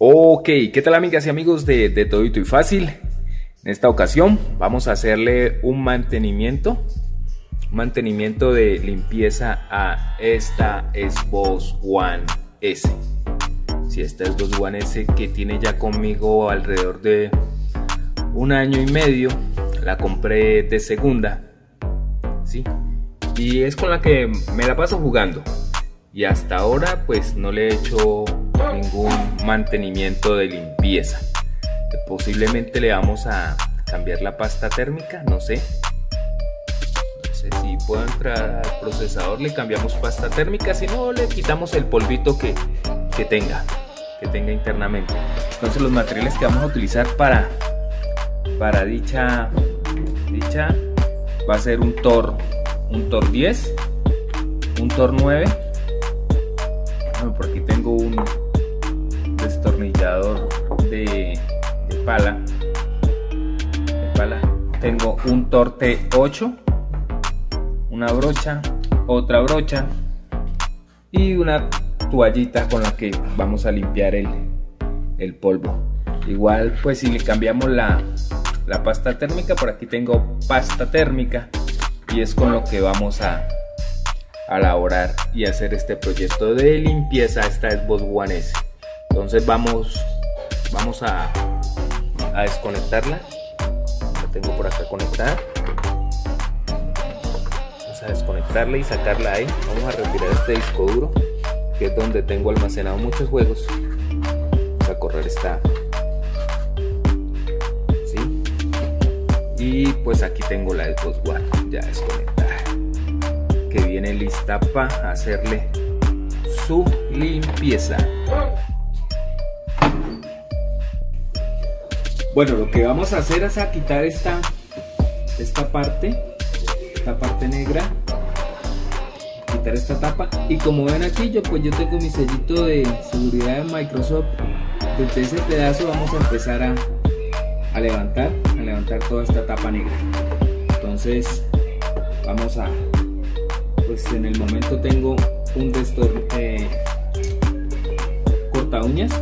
Ok, ¿qué tal amigas y amigos de Todito y Fácil? En esta ocasión vamos a hacerle un mantenimiento de limpieza a esta Xbox One S. Si esta Xbox One S que tiene ya conmigo alrededor de 1 año y medio, la compré de segunda, ¿sí? Y es con la que me la paso jugando. Y hasta ahora pues no le he hecho ningún mantenimiento de limpieza. Posiblemente le vamos a cambiar la pasta térmica, no sé si puedo entrar al procesador, le cambiamos pasta térmica, si no le quitamos el polvito que tenga internamente. Entonces los materiales que vamos a utilizar para dicha va a ser un Tor 10, un Tor 9. Bueno, por aquí tengo un destornillador de pala. Tengo un Tor T8, una brocha, otra brocha y una toallita con la que vamos a limpiar el polvo. Igual pues si le cambiamos la pasta térmica, por aquí tengo pasta térmica y es con lo que vamos a elaborar y hacer este proyecto de limpieza a esta Xbox One S. Entonces vamos a desconectarla. La tengo por acá conectada. Vamos a desconectarla y sacarla ahí. Vamos a retirar este disco duro, que es donde tengo almacenado muchos juegos. Vamos a correr esta, ¿sí? Y pues aquí tengo la Xbox One ya desconectada, que viene lista para hacerle su limpieza. Bueno, lo que vamos a hacer es a quitar esta parte negra, quitar esta tapa, y como ven aquí yo tengo mi sellito de seguridad de Microsoft. Desde ese pedazo vamos a empezar a levantar toda esta tapa negra. Entonces vamos a, pues en el momento tengo un corta uñas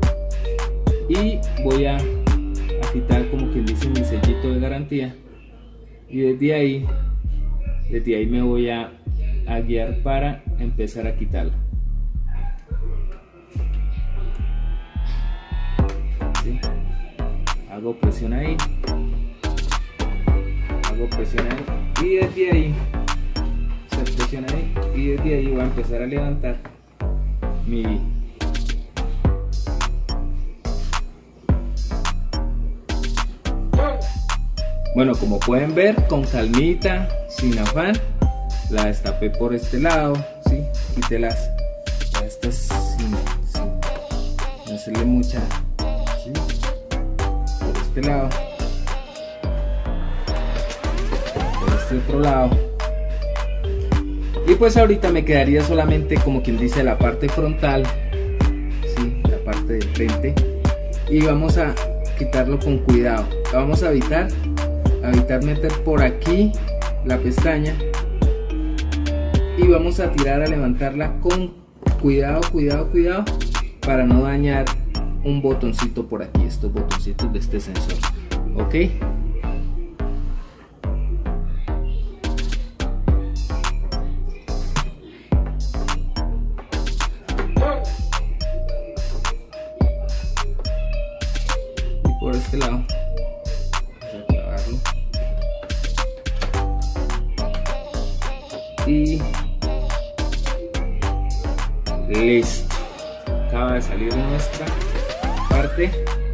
y voy a quitar, como quien dice, mi sellito de garantía, y desde ahí me voy a guiar para empezar a quitarlo. ¿Sí? Hago presión ahí y desde ahí se presiona ahí, y desde ahí voy a empezar a levantar mi Bueno, como pueden ver, con calmita, sin afán, la destapé por este lado, ¿sí? Quité estas sin hacerle mucha, ¿sí? Por este lado, por este otro lado, y pues ahorita me quedaría solamente, como quien dice, la parte frontal, ¿sí? La parte de frente, y vamos a quitarlo con cuidado. Vamos a evitar meter por aquí la pestaña, y vamos a tirar a levantarla con cuidado para no dañar un botoncito por aquí, estos botoncitos de este sensor. Ok, y por este lado y listo. Acaba de salir nuestra parte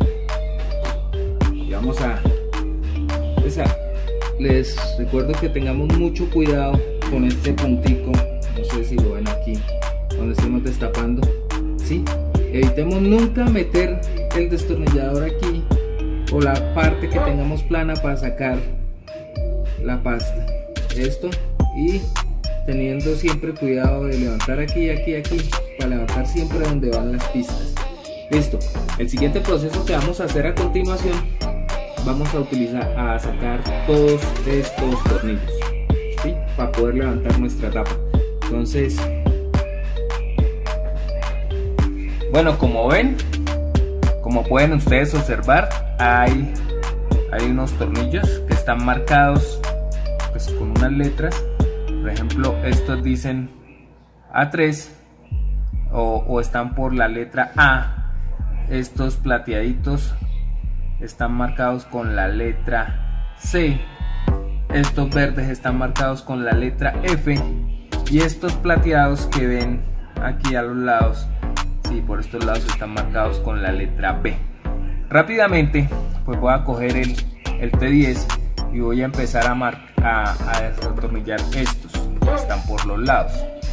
y vamos a empezar. Les recuerdo que tengamos mucho cuidado con este puntico, no sé si lo ven aquí donde estamos destapando, ¿sí? Evitemos nunca meter el destornillador aquí o la parte que tengamos plana para sacar la pasta. Esto, y teniendo siempre cuidado de levantar aquí, para levantar siempre donde van las pistas. Listo. El siguiente proceso que vamos a hacer a continuación, vamos a sacar todos estos tornillos, ¿sí? Para poder levantar nuestra tapa. Entonces, bueno, como ven, Como pueden ustedes observar, hay unos tornillos que están marcados pues con unas letras. Por ejemplo, estos dicen A3 o están por la letra A. Estos plateaditos están marcados con la letra C. Estos verdes están marcados con la letra F. Y estos plateados que ven aquí a los lados, sí, por estos lados están marcados con la letra B. Rápidamente pues voy a coger el T10 y voy a empezar a desatornillar estos que están por los lados.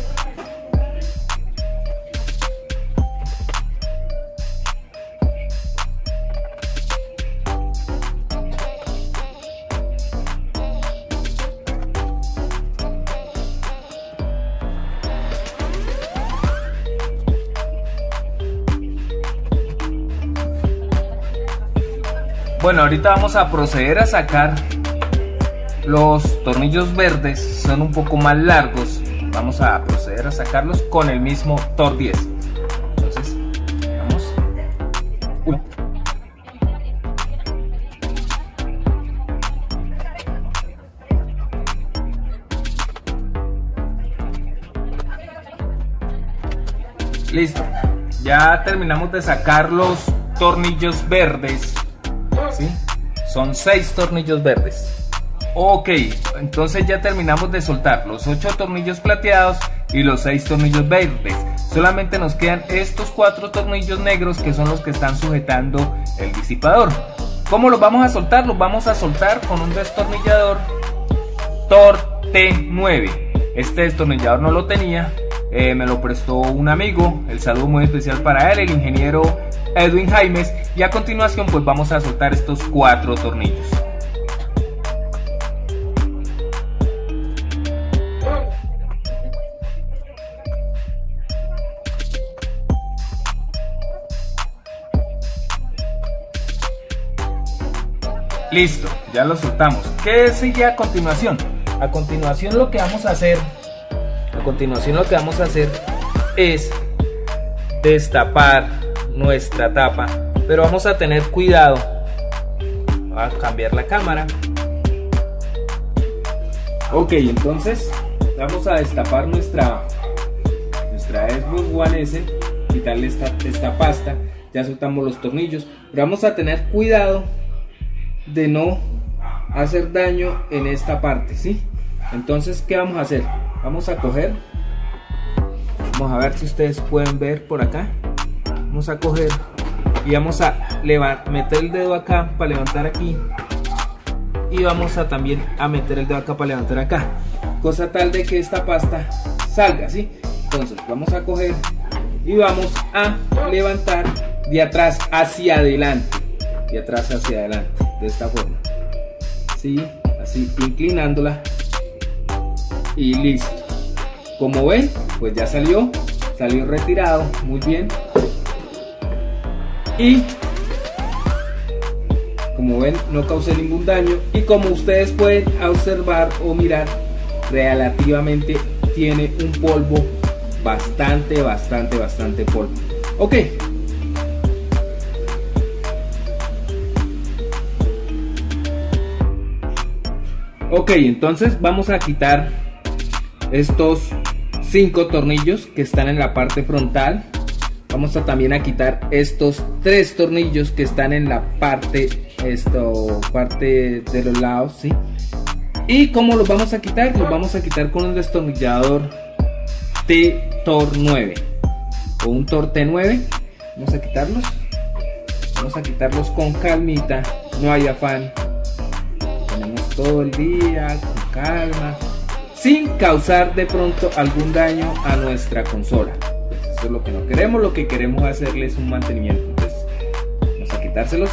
Bueno, ahorita vamos a proceder a sacar los tornillos verdes, son un poco más largos. Vamos a proceder a sacarlos con el mismo Tor 10. Entonces, vamos. Listo, ya terminamos de sacar los tornillos verdes. ¿Sí? Son 6 tornillos verdes. Ok, entonces ya terminamos de soltar los 8 tornillos plateados y los 6 tornillos verdes. Solamente nos quedan estos 4 tornillos negros que son los que están sujetando el disipador. ¿Cómo los vamos a soltar? Los vamos a soltar con un destornillador Tor T9. Este destornillador no lo tenía, me lo prestó un amigo. El saludo muy especial para él, el ingeniero Edwin Jaimes. Y a continuación pues vamos a soltar estos 4 tornillos. Listo, ya lo soltamos. ¿Qué sigue a continuación? A continuación lo que vamos a hacer es destapar nuestra tapa, pero vamos a tener cuidado. Voy a cambiar la cámara. Ok, entonces vamos a destapar nuestra Xbox One S, quitarle esta pasta. Ya soltamos los tornillos, pero vamos a tener cuidado de no hacer daño en esta parte, ¿sí? Entonces, ¿qué vamos a hacer? Vamos a coger, vamos a ver si ustedes pueden ver por acá. Vamos a coger y vamos a meter el dedo acá para levantar aquí, y vamos a también a meter el dedo acá para levantar acá, cosa tal de que esta pasta salga, ¿sí? Entonces vamos a coger y vamos a levantar de atrás hacia adelante, de atrás hacia adelante, de esta forma, ¿sí? Así, inclinándola, y listo. Como ven, pues ya salió retirado, muy bien. Y como ven, no causé ningún daño, y como ustedes pueden observar o mirar, relativamente tiene un polvo bastante polvo. Ok, entonces vamos a quitar estos 5 tornillos que están en la parte frontal. Vamos a también a quitar estos 3 tornillos que están en la parte de los lados, ¿sí? ¿Y cómo los vamos a quitar? Los vamos a quitar con un destornillador Tor 9 o un Tor T9. Vamos a quitarlos con calmita, no hay afán. Tenemos todo el día con calma, sin causar de pronto algún daño a nuestra consola. Eso es lo que no queremos. Lo que queremos hacerles un mantenimiento. Entonces vamos a quitárselos.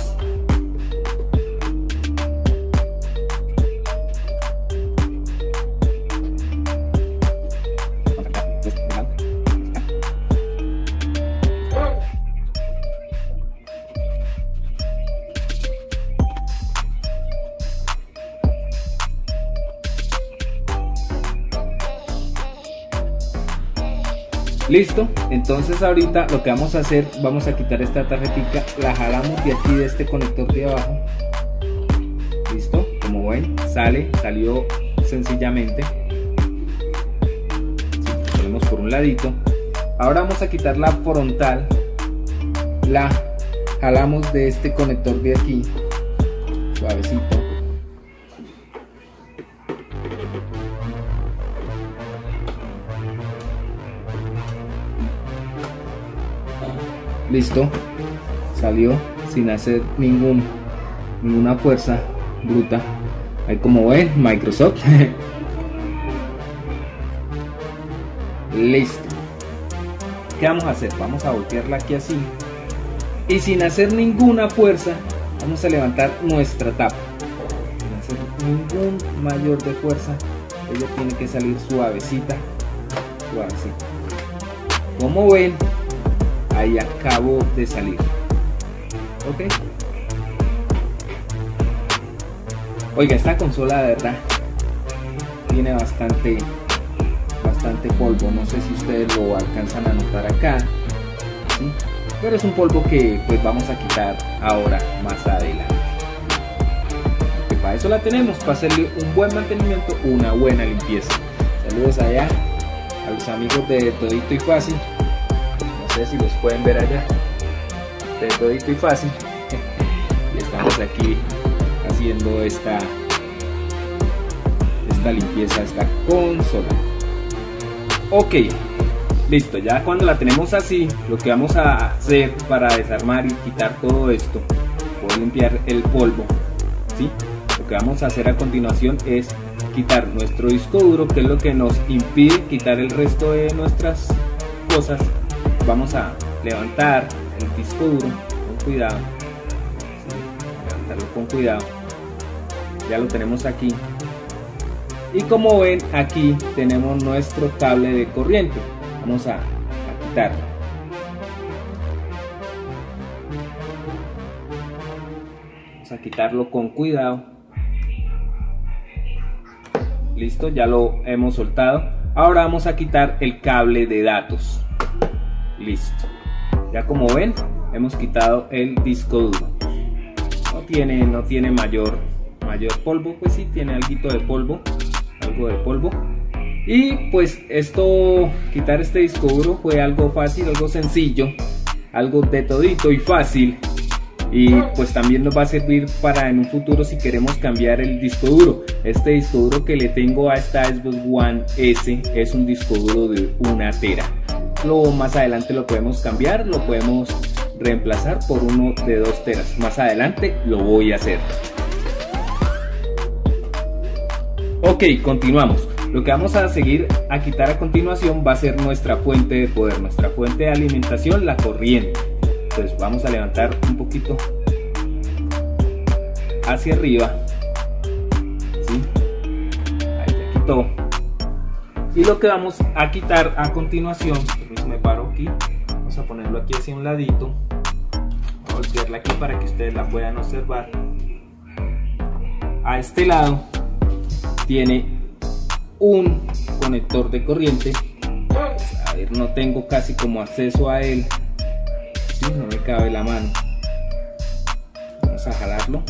Listo, entonces ahorita lo que vamos a hacer, vamos a quitar esta tarjetita, la jalamos de aquí de este conector de abajo. Listo, como ven, salió sencillamente. Sí, ponemos por un ladito. Ahora vamos a quitar la frontal, la jalamos de este conector de aquí, suavecito. Listo, salió sin hacer ninguna fuerza bruta. Ahí como ven, Microsoft. Listo. ¿Qué vamos a hacer? Vamos a voltearla aquí así y sin hacer ninguna fuerza vamos a levantar nuestra tapa. Sin hacer ningún mayor de fuerza, ella tiene que salir suavecita, suavecita. Como ven, ahí acabo de salir. Ok. Oiga, esta consola de verdad tiene bastante polvo. No sé si ustedes lo alcanzan a notar acá, ¿sí? Pero es un polvo que pues vamos a quitar ahora más adelante. Que para eso la tenemos, para hacerle un buen mantenimiento, una buena limpieza. Saludos allá a los amigos de Todito y Fácil. No sé si los pueden ver allá, de Todito y Fácil. Y estamos aquí haciendo esta limpieza, esta consola. Ok, listo. Ya cuando la tenemos así, lo que vamos a hacer para desarmar y quitar todo esto, poder limpiar el polvo, ¿sí? Lo que vamos a hacer a continuación es quitar nuestro disco duro, que es lo que nos impide quitar el resto de nuestras cosas. Vamos a levantar el disco duro con cuidado, ¿sí? Levantarlo con cuidado. Ya lo tenemos aquí. Y como ven, aquí tenemos nuestro cable de corriente. Vamos a quitarlo. Vamos a quitarlo con cuidado. Listo, ya lo hemos soltado. Ahora vamos a quitar el cable de datos. Listo. Ya como ven, hemos quitado el disco duro. No tiene mayor polvo, pues sí tiene algo de polvo. Y pues quitar este disco duro fue algo fácil, algo sencillo, algo de Todito y Fácil. Y pues también nos va a servir para en un futuro si queremos cambiar el disco duro. Este disco duro que le tengo a esta Xbox One S es un disco duro de 1 tera. Más adelante lo podemos cambiar, lo podemos reemplazar por uno de 2 teras. Más adelante lo voy a hacer. Ok, continuamos. Lo que vamos a seguir a quitar a continuación va a ser nuestra fuente de poder, nuestra fuente de alimentación, la corriente. Entonces vamos a levantar un poquito hacia arriba, ¿sí? Ahí ya quitó. Y lo que vamos a quitar a continuación, me paro aquí, vamos a ponerlo aquí hacia un ladito, voy a voltearla aquí para que ustedes la puedan observar. A este lado tiene un conector de corriente. A ver, no tengo casi como acceso a él, ¿sí? No me cabe la mano. Vamos a jalarlo.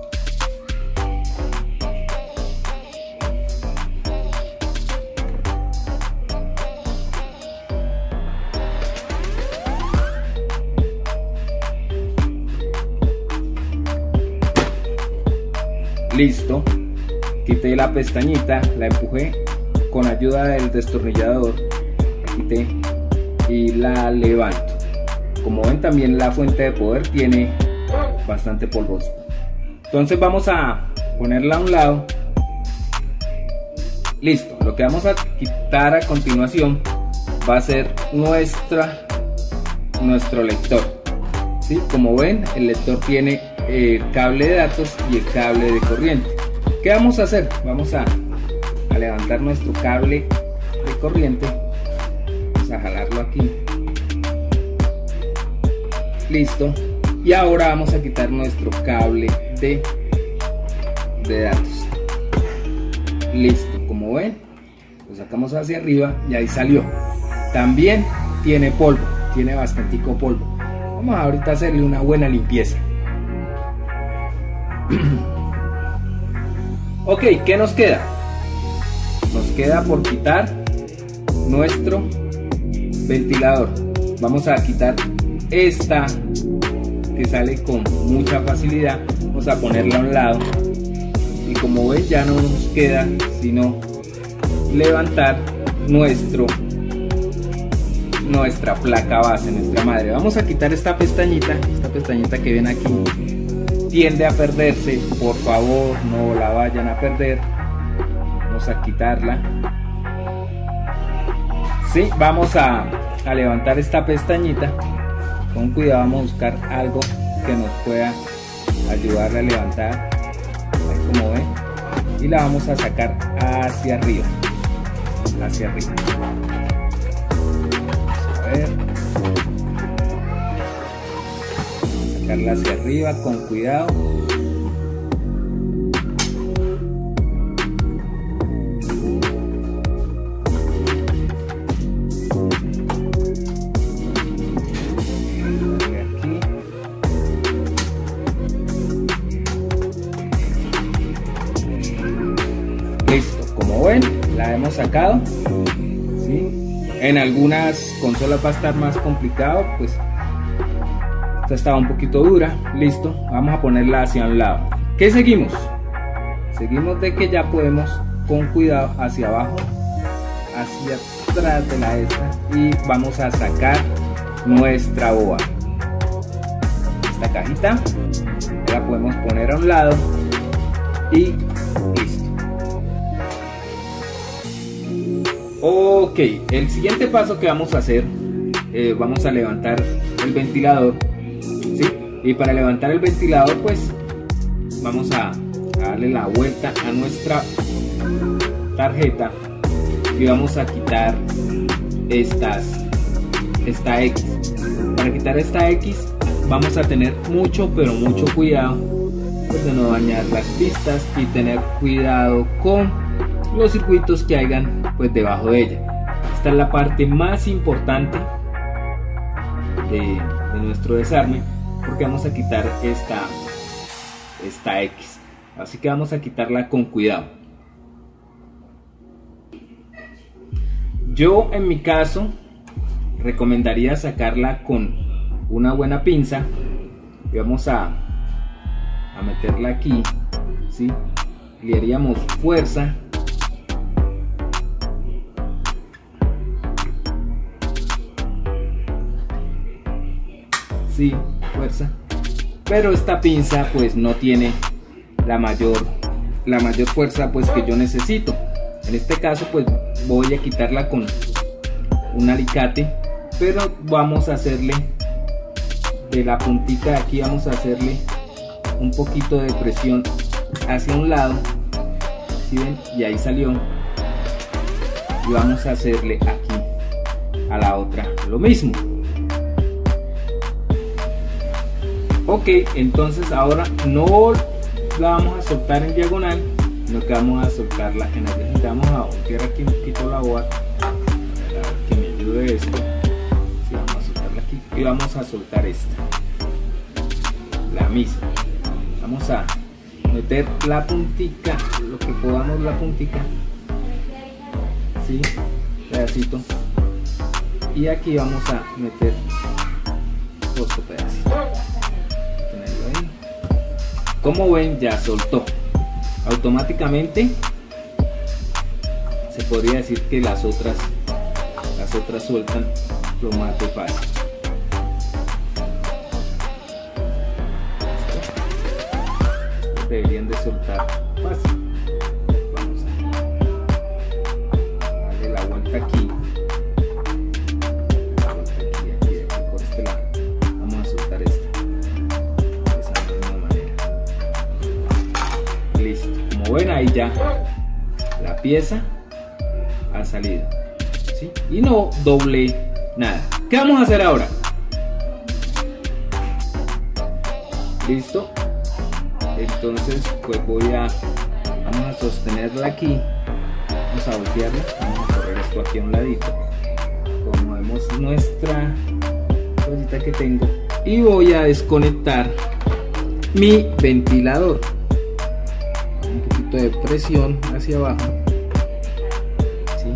Listo. Quité la pestañita, la empujé con ayuda del destornillador, la quité y la levanto. Como ven, también la fuente de poder tiene bastante polvoso. Entonces vamos a ponerla a un lado. Listo. Lo que vamos a quitar a continuación va a ser nuestro lector, ¿sí? Como ven, el lector tiene el cable de datos y el cable de corriente. ¿Qué vamos a hacer? Vamos a levantar nuestro cable de corriente. Vamos a jalarlo aquí. Listo. Y ahora vamos a quitar nuestro cable de datos. Listo. Como ven, lo sacamos hacia arriba y ahí salió. También tiene polvo, tiene bastantico polvo. Vamos ahorita a hacerle una buena limpieza. Ok, ¿qué nos queda? Nos queda por quitar nuestro ventilador. Vamos a quitar esta que sale con mucha facilidad. Vamos a ponerla a un lado y como ven ya no nos queda sino levantar nuestra placa base, nuestra madre. Vamos a quitar esta pestañita que ven aquí. Tiende a perderse, por favor no la vayan a perder. Vamos a quitarla. Sí, vamos a levantar esta pestañita. Con cuidado, vamos a buscar algo que nos pueda ayudar a levantar, como ven, y la vamos a sacar hacia arriba. Vamos a ver. Sacarla hacia arriba con cuidado. Listo, como ven, la hemos sacado. ¿Sí? En algunas consolas va a estar más complicado, pues esta estaba un poquito dura. Listo, vamos a ponerla hacia un lado. ¿Qué seguimos? Seguimos de que ya podemos con cuidado hacia abajo, hacia atrás de la esta, y vamos a sacar nuestra boba. Esta cajita la podemos poner a un lado y listo. Ok, el siguiente paso que vamos a hacer, vamos a levantar el ventilador, ¿sí? Y para levantar el ventilador pues vamos a darle la vuelta a nuestra tarjeta y vamos a quitar esta X. Para quitar esta X vamos a tener mucho pero mucho cuidado, pues, de no dañar las pistas y tener cuidado con los circuitos que hayan pues debajo de ella. Esta es la parte más importante de nuestro desarme, porque vamos a quitar esta X, así que vamos a quitarla con cuidado. Yo en mi caso recomendaría sacarla con una buena pinza y vamos a meterla aquí, ¿sí? Le haríamos fuerza. Sí, fuerza, pero esta pinza pues no tiene la mayor fuerza pues que yo necesito. En este caso pues voy a quitarla con un alicate, pero vamos a hacerle de la puntita de aquí, vamos a hacerle un poquito de presión hacia un lado, ¿sí ven? Y ahí salió, y vamos a hacerle aquí a la otra lo mismo. Ok, entonces ahora no la vamos a soltar en diagonal, sino que vamos a soltarla en la diagonal. Vamos a voltear aquí un poquito la boa, a ver que me ayude esto. Sí, vamos a soltarla aquí y vamos a soltar esta, la misma. Vamos a meter la puntica, lo que podamos, la puntica, sí, pedacito, y aquí vamos a meter otro pedacito. Como ven, ya soltó automáticamente. Se podría decir que las otras sueltan lo más de fácil. Deberían de soltar fácil. Vamos a darle la vuelta aquí, aquí por este lado. Vamos a soltar esta. Como ven, ahí ya la pieza ha salido, ¿sí? Y no doble nada. ¿Qué vamos a hacer ahora? Listo. Entonces pues vamos a sostenerla aquí, vamos a voltearla, vamos a correr esto aquí a un ladito. Como vemos, nuestra cosita que tengo y voy a desconectar mi ventilador. Un poquito de presión hacia abajo, ¿sí?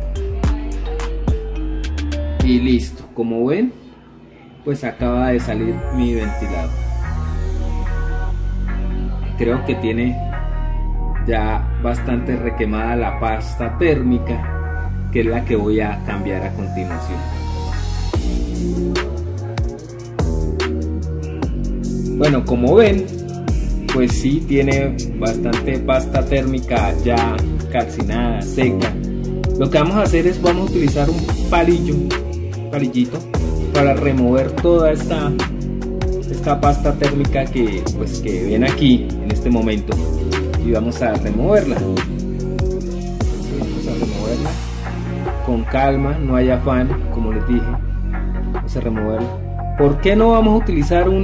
Y listo. Como ven, pues acaba de salir mi ventilador. Creo que tiene ya bastante requemada la pasta térmica, que es la que voy a cambiar a continuación. Bueno, como ven, pues sí tiene bastante pasta térmica ya calcinada, seca. Lo que vamos a hacer es vamos a utilizar un palillito para remover toda esta pasta térmica que ven aquí en este momento, y vamos a removerla. Vamos a removerla con calma, no hay afán, como les dije. Vamos a removerla. ¿Por qué no vamos a utilizar ¿por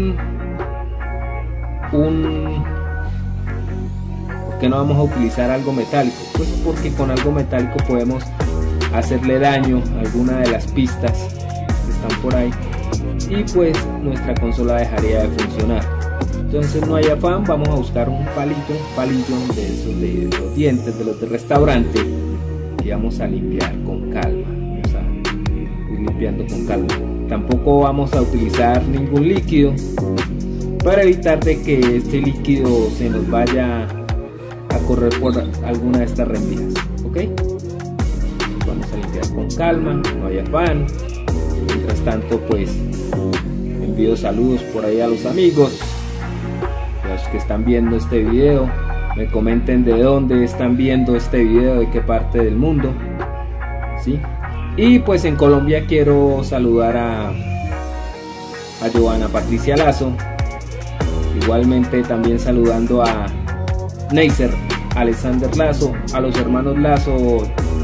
qué no vamos a utilizar algo metálico? Pues porque con algo metálico podemos hacerle daño a alguna de las pistas que están por ahí, y pues nuestra consola dejaría de funcionar. Entonces no hay afán, vamos a buscar un palillo de esos de los dientes, de los de restaurante, y vamos a limpiar con calma. Vamos a ir limpiando con calma. Tampoco vamos a utilizar ningún líquido para evitar de que este líquido se nos vaya a correr por alguna de estas rendijas, ¿ok? Vamos a limpiar con calma, no hay afán. Mientras tanto, pues envío saludos por ahí a los amigos, los que están viendo este video. Me comenten de dónde están viendo este video, de qué parte del mundo, ¿sí? Y pues en Colombia quiero saludar a Joana Patricia Lazo, igualmente también saludando a Neisser Alexander Lazo, a los hermanos Lazo,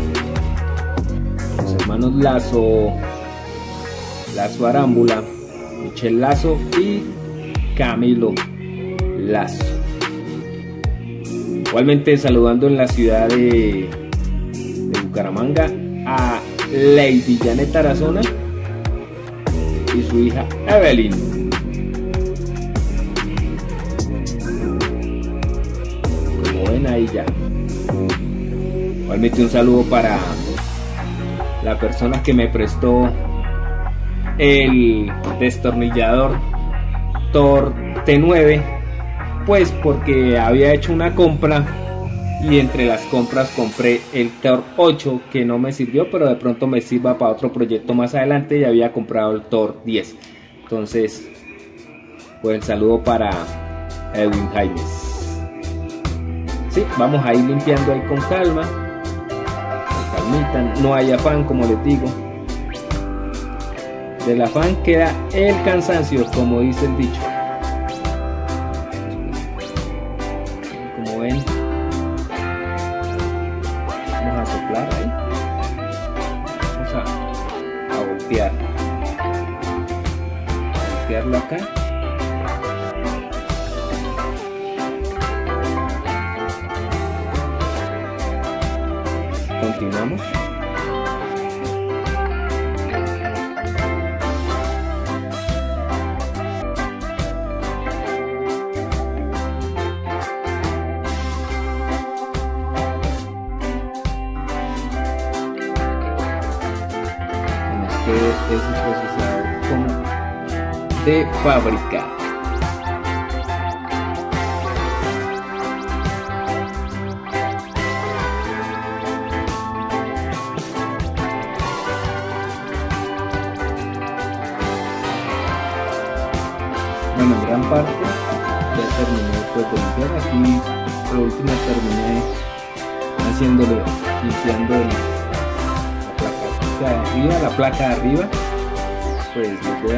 Lazo Arámbula, Michelle Lazo y Camilo Lazo. Igualmente saludando en la ciudad de Bucaramanga a Lady Janet Tarazona y su hija Evelyn. Como ven ahí ya. Igualmente un saludo para la persona que me prestó el destornillador Thor T9, pues porque había hecho una compra y entre las compras compré el Thor 8 que no me sirvió, pero de pronto me sirva para otro proyecto más adelante, y había comprado el Thor 10. Entonces pues el saludo para Edwin Jaimes. Sí, vamos a ir limpiando ahí con calma, con calmita, no hay afán, como les digo. Del afán queda el cansancio, como dice el dicho. Como ven, vamos a soplar ahí, vamos a voltearlo acá. Continuamos. Es un procesador de fábrica. Bueno, en gran parte ya terminé después de limpiar. Aquí por último terminé limpiando la placa de arriba, pues les voy a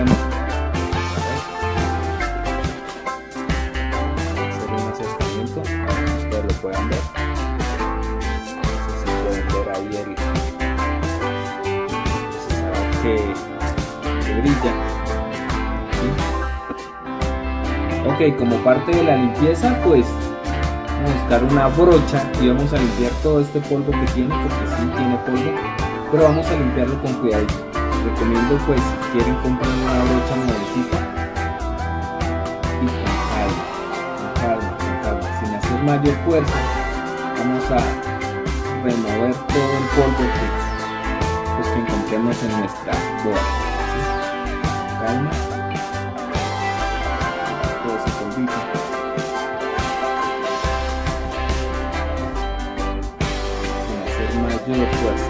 hacer un acercamiento, ustedes lo pueden ver. No sé si pueden ver ahí el procesador que brilla, ¿sí? Ok, como parte de la limpieza, pues vamos a buscar una brocha y vamos a limpiar todo este polvo que tiene, porque sí tiene polvo, pero vamos a limpiarlo con cuidadito. recomiendo, pues si quieren comprar una brocha nuevecita y con calma, sin hacer mayor fuerza. Vamos a remover todo el polvo que encontremos en nuestra boa. ¿Sí? Calma, todo ese polvito. Sin hacer mayor fuerza.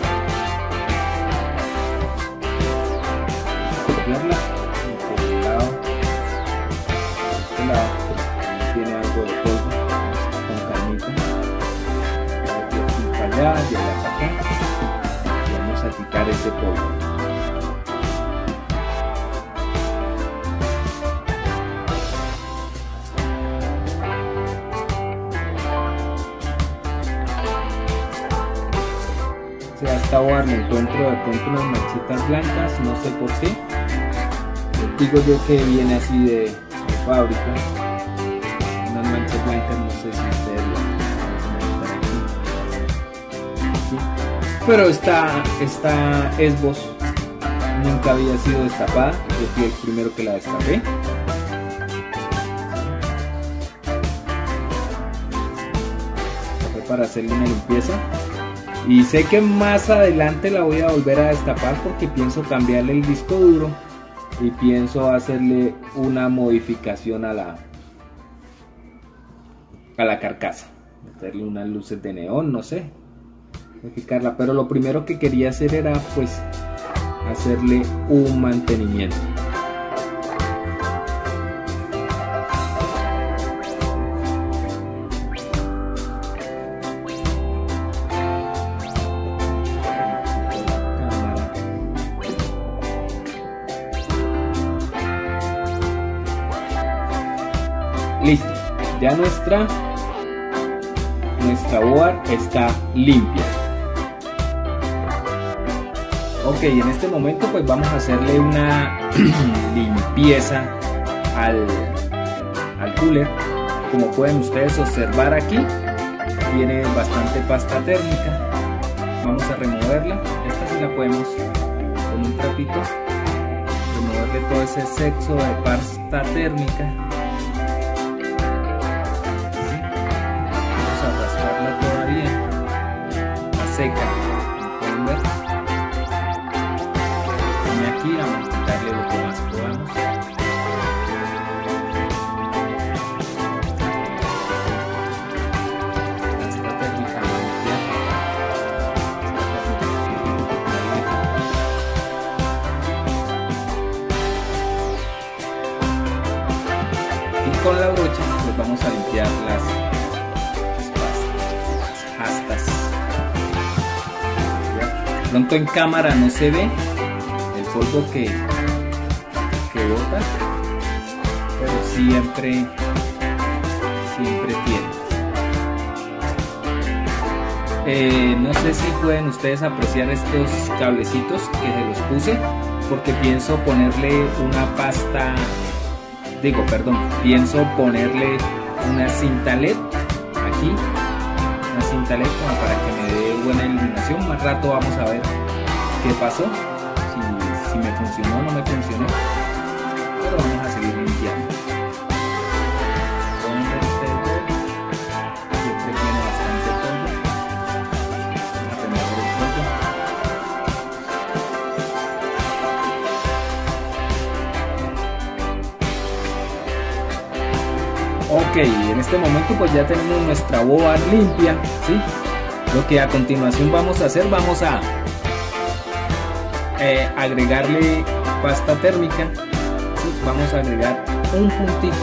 Cambiarla por el lado, este lado tiene algo de polvo, con calmita, de aquí para allá, de allá para acá, y vamos a quitar ese polvo. O sea, esta boa me encuentro de pronto unas manchitas blancas, no sé por qué. Digo yo que viene así de fábrica, unas manchas blancas, no sé si ustedes lo aquí. ¿Sí? Pero esta Esbos nunca había sido destapada, yo fui el primero que la destapé. Para hacerle una limpieza, y sé que más adelante la voy a volver a destapar porque pienso cambiarle el disco duro y pienso hacerle una modificación a la carcasa, meterle unas luces de neón, no sé, modificarla, pero lo primero que quería hacer era pues hacerle un mantenimiento. Listo, ya nuestra boa está limpia. Ok, en este momento pues vamos a hacerle una limpieza al cooler. Como pueden ustedes observar aquí, tiene bastante pasta térmica. Vamos a removerla. Esta sí la podemos con un trapito removerle todo ese exceso de pasta térmica. Seca, pueden ver. Y aquí vamos a quitarle lo que más podamos. Esta técnica y con la brocha pues vamos a limpiar las astas. Pronto en cámara no se ve el polvo que bota, pero siempre tiene. No sé si pueden ustedes apreciar estos cablecitos que se los puse, porque pienso ponerle una pasta, pienso ponerle una cinta LED aquí. Una cinta LED como para que me dé buena iluminación. Más rato vamos a ver qué pasó, si me funcionó o no me funcionó, pero vamos a seguir limpiando. Siempre tiene bastante polvo. Vamos a remover el polvo. Ok, en este momento pues ya tenemos nuestra boa limpia, ¿sí? Lo que a continuación vamos a hacer, vamos a agregarle pasta térmica, ¿sí? Vamos a agregar un puntico,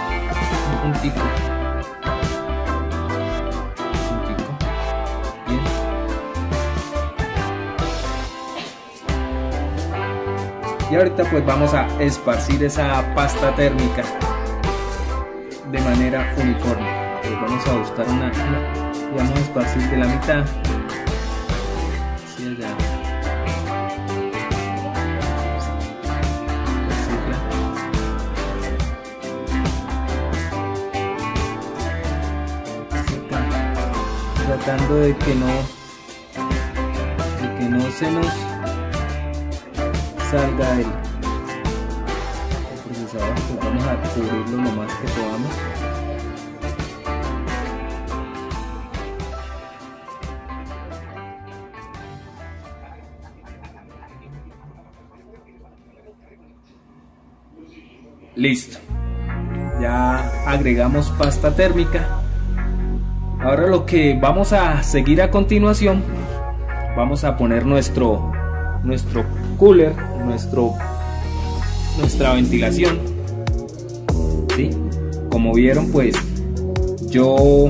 bien. Y ahorita pues vamos a esparcir esa pasta térmica de manera uniforme. Pues vamos a buscar una y vamos a esparcir de la mitad hacia allá. Tratando de que no se nos salga el procesador, pues vamos a cubrirlo lo más que podamos. Listo, ya agregamos pasta térmica. Ahora lo que vamos a seguir a continuación, vamos a poner nuestro cooler, nuestra ventilación, ¿sí? Como vieron, pues yo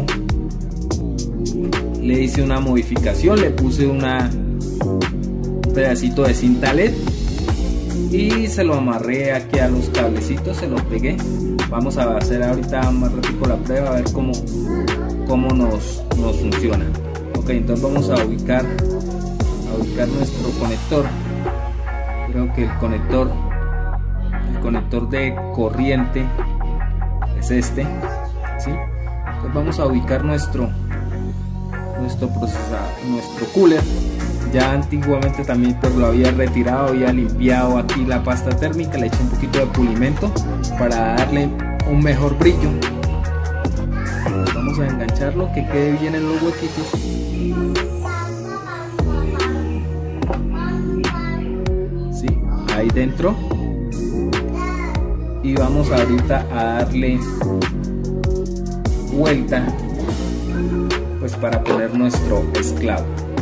le hice una modificación, le puse un pedacito de cinta LED y se lo amarré aquí a los cablecitos, se lo pegué. Vamos a hacer ahorita más rápido la prueba, a ver cómo nos funciona. Ok, entonces vamos a ubicar nuestro conector. Creo que el conector de corriente es este, ¿sí? Entonces vamos a ubicar nuestro procesador, nuestro cooler. Ya antiguamente también pues lo había retirado, había limpiado aquí la pasta térmica, le eché un poquito de pulimento para darle un mejor brillo. Vamos a engancharlo, que quede bien en los huequitos. Sí, ahí dentro. Y vamos ahorita a darle vuelta pues para poner nuestro esclavo,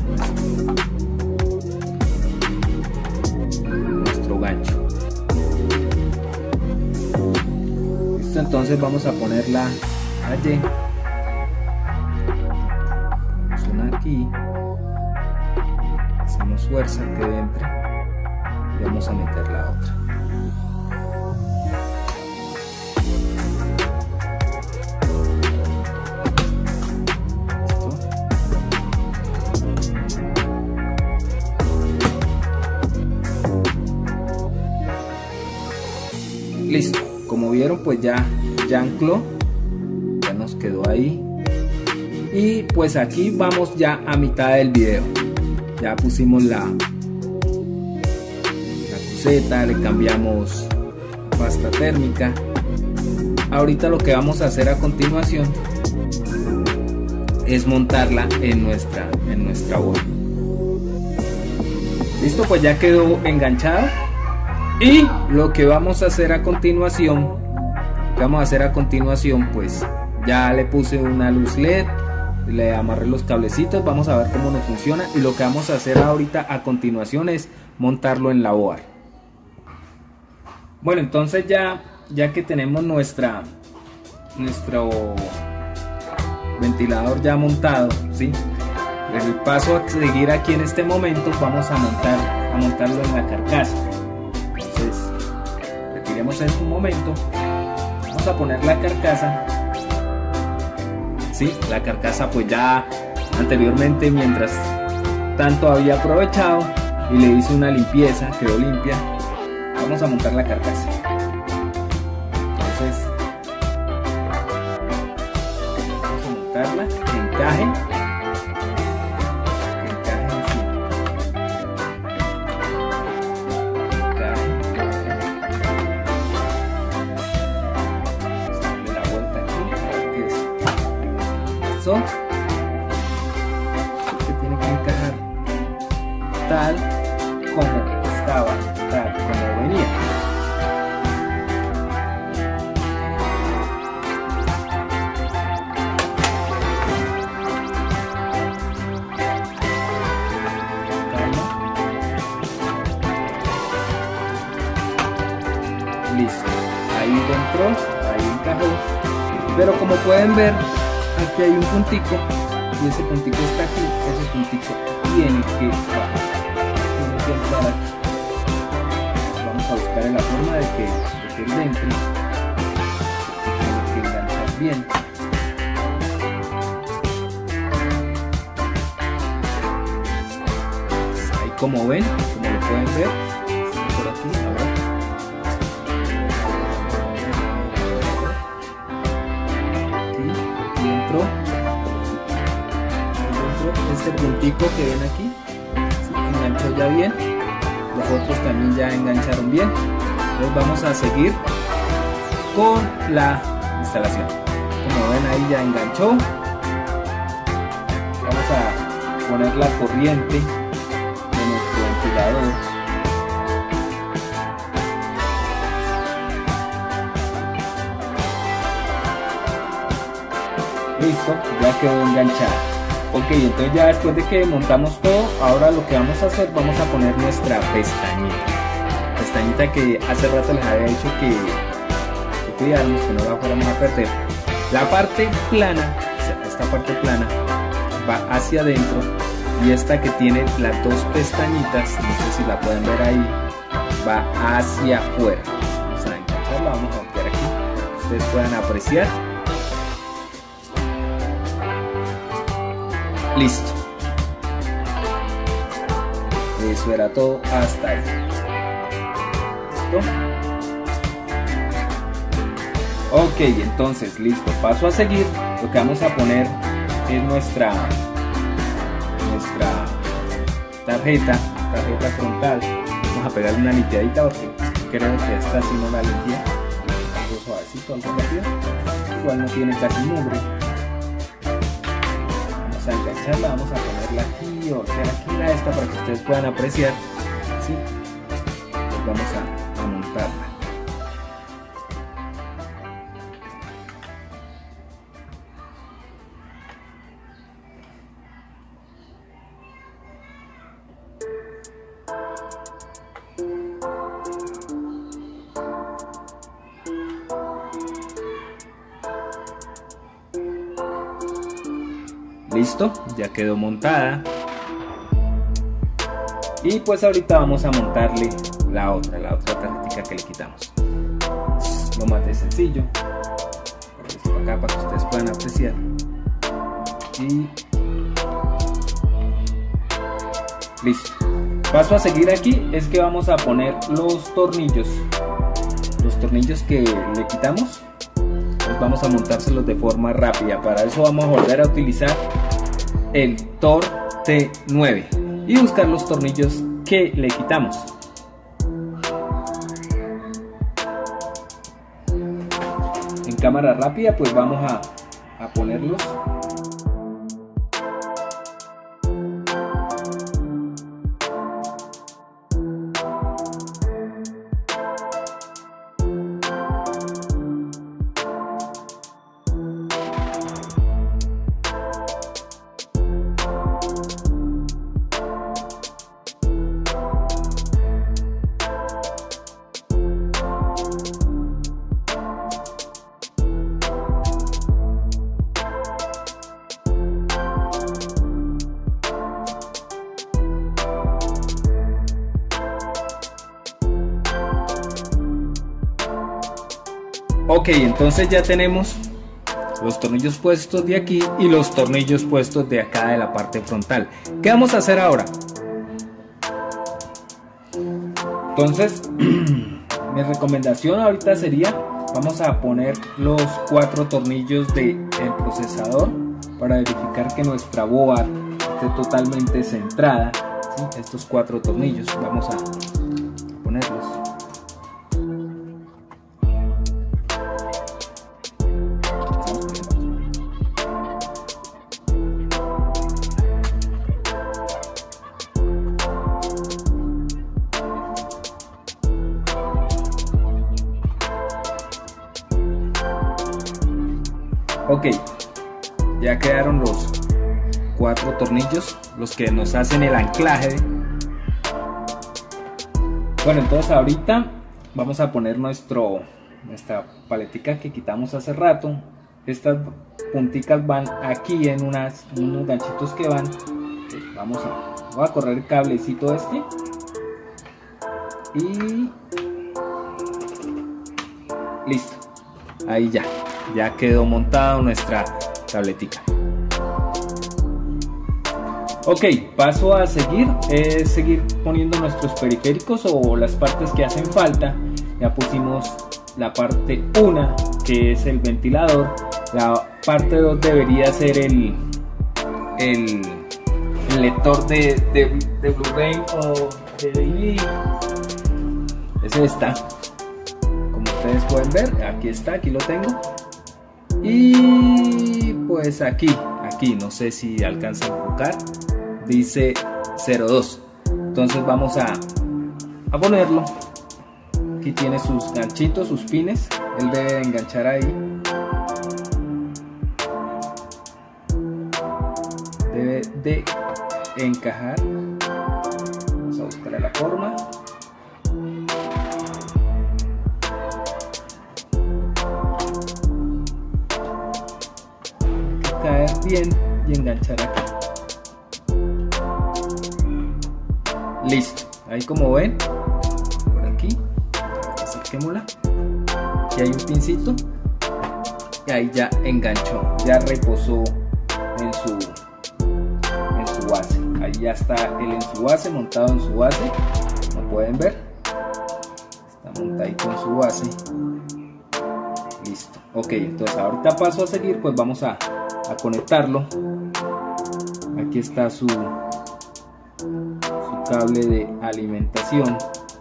nuestro gancho. Listo, entonces vamos a ponerla allí. Una aquí, hacemos fuerza que entre y vamos a meter la otra. Listo, como vieron pues ya ancló, ya nos quedó ahí. Y pues aquí vamos ya a mitad del video. Ya pusimos la cruceta, le cambiamos pasta térmica. Ahorita lo que vamos a hacer a continuación es montarla en nuestra bola. Listo, pues ya quedó enganchada. Y lo que vamos a hacer a continuación, pues ya le puse una luz LED, le amarré los cablecitos, vamos a ver cómo nos funciona. Y lo que vamos a hacer ahorita a continuación es montarlo en la board. Bueno, entonces ya que tenemos nuestro ventilador ya montado, ¿sí? El paso a seguir aquí en este momento, vamos a montarlo en la carcasa. Entonces retiremos en un momento, vamos a poner la carcasa. Sí, la carcasa pues ya anteriormente, mientras tanto, había aprovechado y le hice una limpieza, quedó limpia. Vamos a montar la carcasa. Entonces vamos a montarla, que encaje así. Darle la vuelta aquí para que eso que tiene que encajar tal como estaba, tal como venía. Listo, ahí entró, ahí encajó, pero como pueden ver, aquí hay un puntico y ese puntico está aquí, ese puntico tiene que bajar, tiene que entrar aquí. Vamos a buscar la forma de que él entre, tiene que enganchar bien. Ahí como ven, como lo pueden ver, por aquí, a ver. Este puntico que ven aquí, ¿sí? Enganchó ya bien. los otros también ya engancharon bien. Entonces vamos a seguir con la instalación. Como ven, ahí ya enganchó. Vamos a poner la corriente de nuestro ventilador. Listo, ya quedó enganchada. Ok, entonces ya después de que montamos todo, ahora lo que vamos a hacer, vamos a poner nuestra pestañita que hace rato les había dicho que cuidáramos, que no la fuéramos a perder. La parte plana, esta parte plana va hacia adentro, y esta que tiene las dos pestañitas, no sé si la pueden ver ahí, va hacia afuera. Vamos a engancharla, vamos a voltear aquí, ustedes puedan apreciar. Listo. Eso era todo hasta ahí. ¿Listo? Ok, entonces listo. Paso a seguir. Lo que vamos a poner es nuestra tarjeta frontal. Vamos a pegarle una limpiadita porque creo que esta sí no la limpié. Algo suavecito, algo rápido. Igual no tiene casi mugre. A engancharla, vamos a ponerla aquí o voltear aquí a esta para que ustedes puedan apreciar, ¿sí? Pues vamos a montarla. Listo, ya quedó montada. Y pues ahorita vamos a montarle la otra tarjetita que le quitamos. Es lo más de sencillo. Por esto acá para que ustedes puedan apreciar. Y listo. Paso a seguir aquí es que vamos a poner los tornillos que le quitamos. Pues vamos a montárselos de forma rápida. Para eso vamos a volver a utilizar el Torx T9 y buscar los tornillos que le quitamos. En cámara rápida pues vamos a ponerlos. Ok, entonces ya tenemos los tornillos puestos de aquí y los tornillos puestos de acá de la parte frontal. ¿Qué vamos a hacer ahora? Entonces, mi recomendación ahorita sería, vamos a poner los 4 tornillos del procesador para verificar que nuestra board esté totalmente centrada, ¿sí? Estos 4 tornillos, vamos a ponerlos. Ok, ya quedaron los 4 tornillos, los que nos hacen el anclaje. Bueno, entonces ahorita vamos a poner nuestra paletica que quitamos hace rato. Estas punticas van aquí en unos ganchitos que van. Voy a correr el cablecito y listo. Ahí ya quedó montada nuestra tabletica. Ok, paso a seguir es seguir poniendo nuestros periféricos o las partes que hacen falta. Ya pusimos la parte 1, que es el ventilador. La parte 2 debería ser el lector de Blu-ray o HDMI es esta, como ustedes pueden ver, aquí está, aquí lo tengo. Y pues aquí no sé si alcanza a enfocar, dice 02. Entonces vamos a ponerlo. Aquí tiene sus ganchitos, sus pines, él debe enganchar ahí, debe de encajar. Vamos a buscarle la forma. Hay que caer bien y enganchar aquí. Listo, ahí como ven, por aquí, acerquémosla, aquí hay un pincito y ahí ya enganchó, ya reposó en su base. Ahí ya está él en su base, montado en su base, como pueden ver, está montadito en su base. Listo, ok, entonces ahorita paso a seguir, pues vamos a conectarlo. Aquí está su cable de alimentación.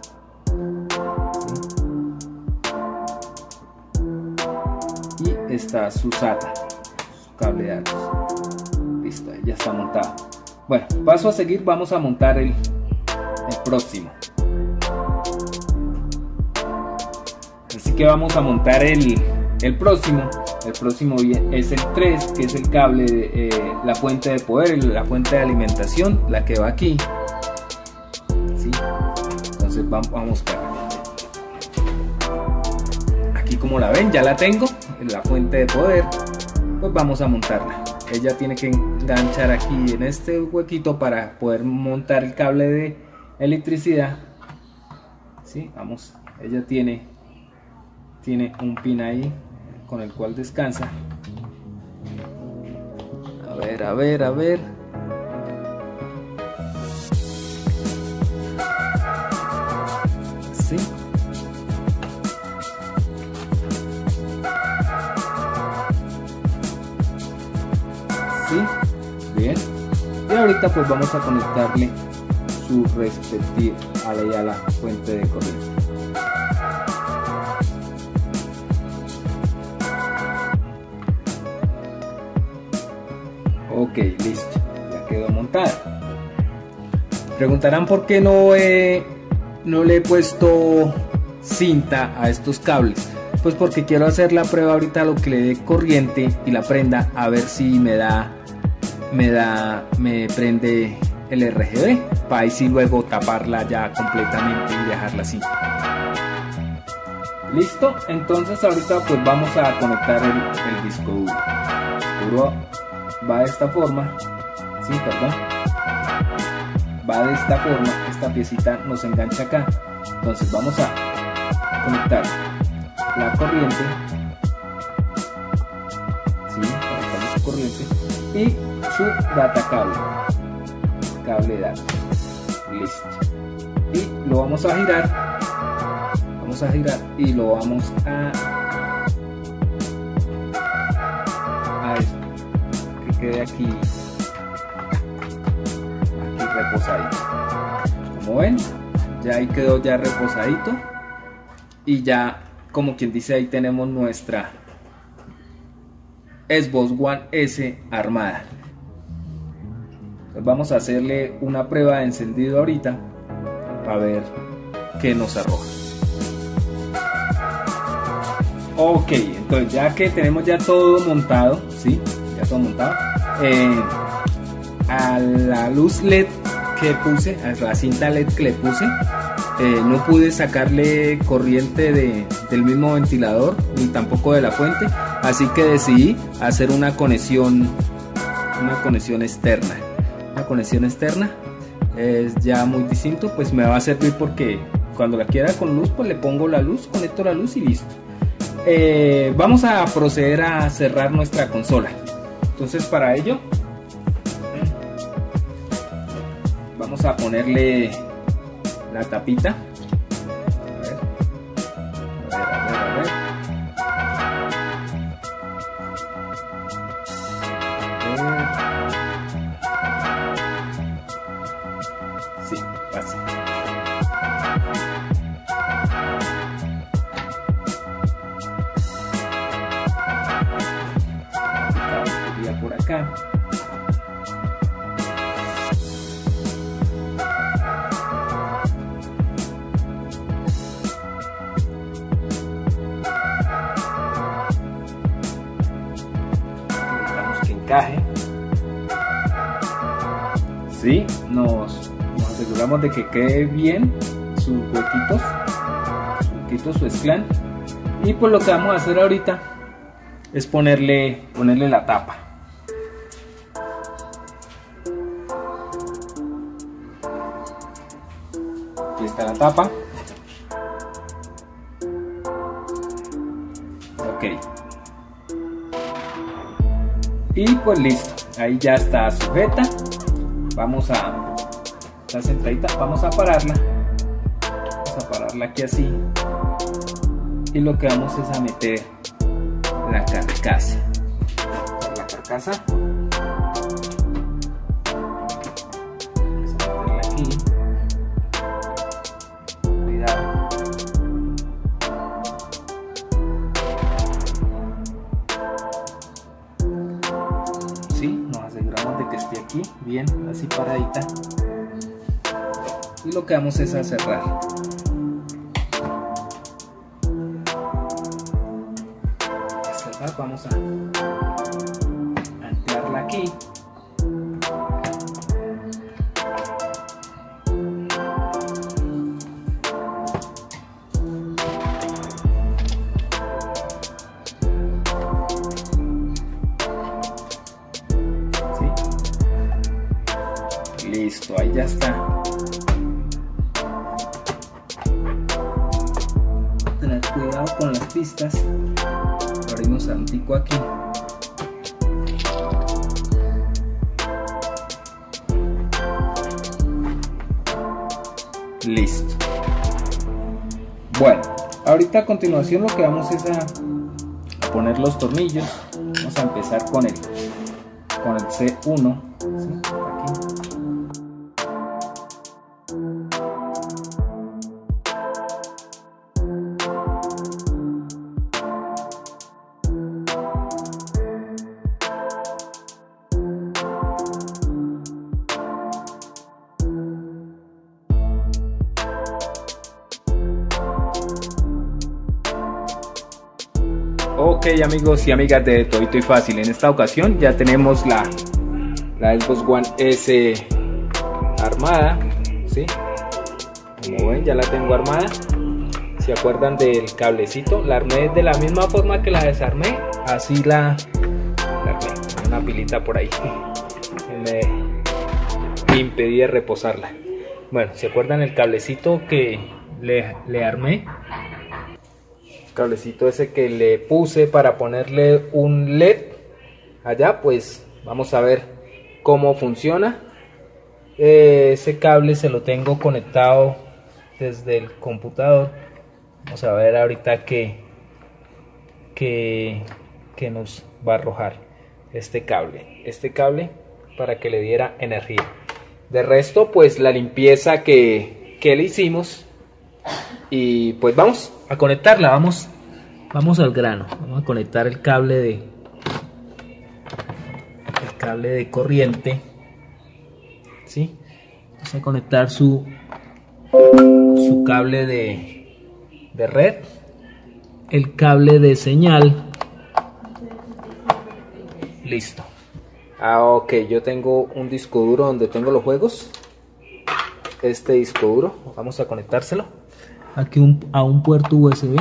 Y está su SATA, su cable de datos. Listo, ya está montado. Bueno, paso a seguir, vamos a montar el próximo. Así que vamos a montar el próximo. El próximo es el 3, que es el cable de la fuente de poder, la fuente de alimentación, la que va aquí. ¿Sí? Entonces vamos a buscar. Aquí, como la ven, ya la tengo, la fuente de poder. Pues vamos a montarla. Ella tiene que enganchar aquí en este huequito para poder montar el cable de electricidad. ¿Sí? Vamos, ella tiene un pin ahí con el cual descansa. A ver. ¿Sí? ¿Sí? Bien. Y ahorita pues vamos a conectarle su respectivo a la fuente de corriente. Ok, listo, ya quedó montada. Preguntarán por qué no le he puesto cinta a estos cables. Pues porque quiero hacer la prueba ahorita, lo que le dé corriente y la prenda, a ver si me prende el RGB, para ahí sí luego taparla ya completamente y dejarla así. Listo, entonces ahorita pues vamos a conectar el disco duro. El disco duro va de esta forma, sí, perdón, va de esta forma, esta piecita nos engancha acá. Entonces vamos a conectar la corriente, sí, conectamos su corriente y su data cable de datos. Listo, y lo vamos a girar y lo vamos a esto, que quede aquí reposadito. Como ven, ya ahí quedó ya reposadito, y ya, como quien dice, ahí tenemos nuestra Xbox One S armada. Pues vamos a hacerle una prueba de encendido ahorita para ver qué nos arroja. Ok, entonces ya que tenemos ya todo montado, ¿sí? Ya todo montado, a la luz LED que puse, a la cinta LED que le puse, no pude sacarle corriente del mismo ventilador ni tampoco de la fuente, así que decidí hacer una conexión externa. Una conexión externa es ya muy distinto, pues me va a servir porque cuando la quiera con luz, pues le pongo la luz, conecto la luz y listo. Vamos a proceder a cerrar nuestra consola. Entonces, para ello vamos a ponerle la tapita. A ver. Sí, así. acá. Necesitamos que encaje. Sí, nos aseguramos de que quede bien sus huequitos, su esclán. Y pues lo que vamos a hacer ahorita es ponerle la tapa. Aquí está la tapa. Ok. Y pues listo, ahí ya está sujeta. Está sentadita, vamos a pararla. Vamos a pararla aquí así. Y lo que vamos es a meter la carcasa. Vamos a meterla aquí. Cuidado. Sí, nos aseguramos de que esté aquí bien, así paradita. Y lo que vamos es a cerrar. Vamos a anclarla aquí. ¿Sí? Listo, ahí ya está. Tener cuidado con las pistas. Abrimos antico aquí. Listo. Bueno, ahorita a continuación lo que vamos es a poner los tornillos. Vamos a empezar con el C1. ¿Sí? Aquí. Ok, amigos y amigas de Todito y Fácil, en esta ocasión ya tenemos la Xbox One S armada, ¿sí? Como ven, ya la tengo armada. ¿Se acuerdan del cablecito? La armé de la misma forma que la desarmé, así la armé. Hay una pilita por ahí que me impedía reposarla. Bueno, ¿se acuerdan el cablecito que le armé? Cablecito ese que le puse para ponerle un LED allá, pues vamos a ver cómo funciona. Ese cable se lo tengo conectado desde el computador. Vamos a ver ahorita qué nos va a arrojar este cable para que le diera energía. De resto, pues la limpieza que le hicimos. Y pues vamos a conectarla, vamos al grano. Vamos a conectar el cable de corriente, ¿sí? Vamos a conectar su cable de red, el cable de señal. Listo. Ok, yo tengo un disco duro donde tengo los juegos. Este disco duro, vamos a conectárselo aquí a un puerto USB.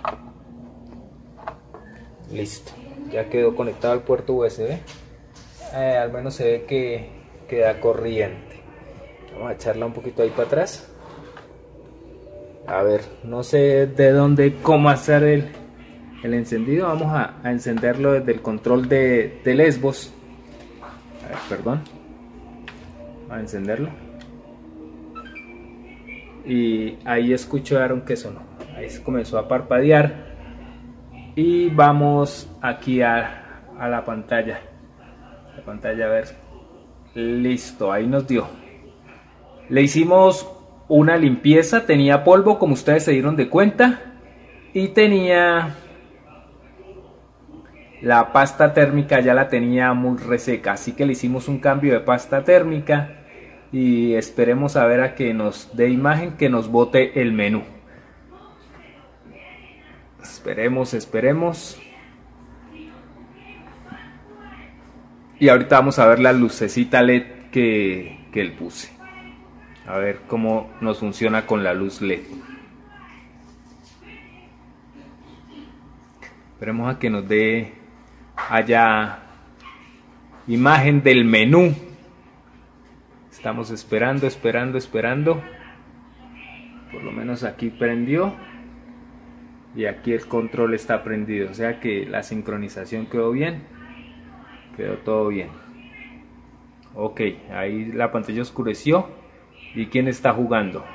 Listo, ya quedó conectado al puerto USB. Al menos se ve que da corriente. Vamos a echarla un poquito ahí para atrás. A ver, no sé de dónde, cómo hacer el encendido. Vamos a encenderlo desde el control del Xbox. A ver, perdón. Vamos a encenderlo. Y ahí escucharon que sonó. Ahí comenzó a parpadear. Y vamos aquí a la pantalla. La pantalla, a ver. Listo, ahí nos dio. Le hicimos una limpieza. Tenía polvo, como ustedes se dieron de cuenta. Y tenía la pasta térmica ya la tenía muy reseca, así que le hicimos un cambio de pasta térmica y esperemos a ver a que nos dé imagen, que nos bote el menú. Esperemos. Y ahorita vamos a ver la lucecita LED que le puse. A ver cómo nos funciona con la luz LED. Esperemos a que nos dé allá imagen del menú. Estamos esperando. Por lo menos aquí prendió. Y aquí el control está prendido. O sea que la sincronización quedó bien. Quedó todo bien. Ok, ahí la pantalla oscureció. ¿Y quién está jugando?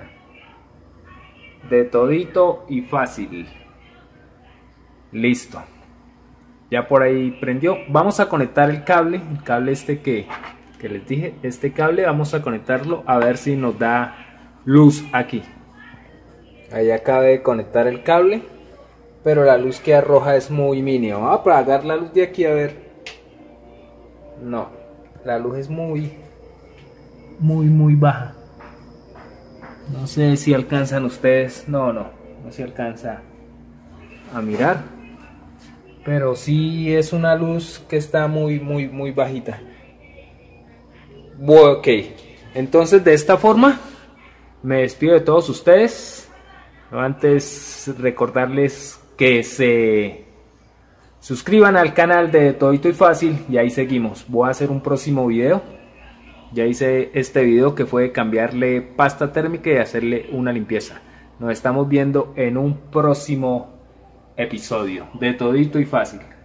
De todito y fácil. Listo. Ya por ahí prendió. Vamos a conectar el cable este que les dije. Este cable vamos a conectarlo a ver si nos da luz aquí. Ahí acabé de conectar el cable, pero la luz que arroja es muy mínima. Vamos a apagar la luz de aquí a ver. No, la luz es muy baja. No sé si alcanzan ustedes. No se alcanza a mirar, pero sí es una luz que está muy bajita. Ok, entonces de esta forma me despido de todos ustedes. Antes recordarles que se suscriban al canal de Todito y Fácil y ahí seguimos. Voy a hacer un próximo video. Ya hice este video que fue cambiarle pasta térmica y hacerle una limpieza. Nos estamos viendo en un próximo episodio de Todito y Fácil.